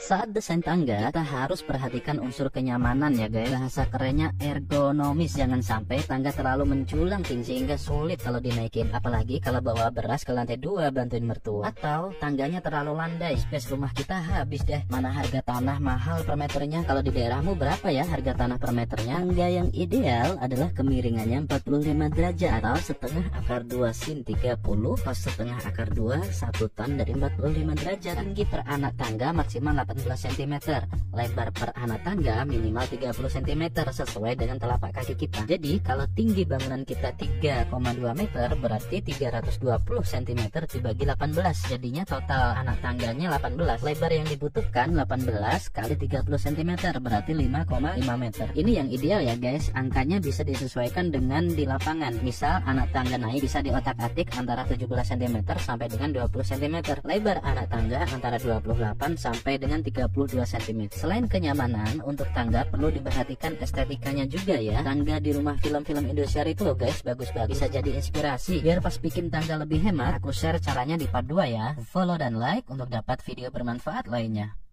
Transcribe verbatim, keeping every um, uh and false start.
Saat desain tangga, kita harus perhatikan unsur kenyamanan ya guys. Bahasa kerennya ergonomis, jangan sampai tangga terlalu menculang tinggi sehingga sulit kalau dinaikin. Apalagi kalau bawa beras ke lantai dua bantuin mertua. Atau tangganya terlalu landai, space rumah kita habis deh. Mana harga tanah mahal per meternya? Kalau di daerahmu berapa ya harga tanah per meternya? Tangga yang ideal adalah kemiringannya empat puluh lima derajat atau setengah akar dua sin tiga puluh, pas setengah akar dua satu tan dari empat puluh lima derajat. Tinggi per anak tangga maksimal delapan belas sentimeter, lebar per anak tangga minimal tiga puluh sentimeter sesuai dengan telapak kaki kita. Jadi kalau tinggi bangunan kita tiga koma dua meter berarti tiga ratus dua puluh sentimeter dibagi delapan belas, jadinya total anak tangganya delapan belas. Lebar yang dibutuhkan delapan belas kali tiga puluh sentimeter berarti lima koma lima meter. Ini yang ideal ya guys, angkanya bisa disesuaikan dengan di lapangan. Misal anak tangga naik bisa diotak-atik antara tujuh belas sentimeter sampai dengan dua puluh sentimeter. Lebar anak tangga antara dua puluh delapan sampai dengan tiga puluh dua sentimeter. Selain kenyamanan, untuk tangga perlu diperhatikan estetikanya juga ya. Tangga di rumah film-film Indosiar itu loh guys, bagus-bagus, bisa jadi inspirasi. Biar pas bikin tangga lebih hemat, aku share caranya di part dua ya. Follow dan like untuk dapat video bermanfaat lainnya.